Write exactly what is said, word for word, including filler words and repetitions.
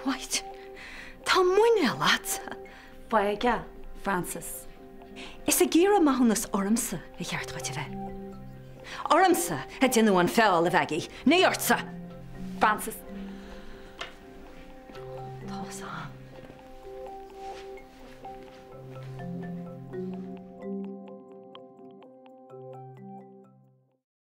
White. Tá muine láta. Baige, Frances. Is a gira mahunas ormsa a cheart goite bheith. Ormsa a dinu an fel a Maggie. Ní ortsa. Frances. Tá sa.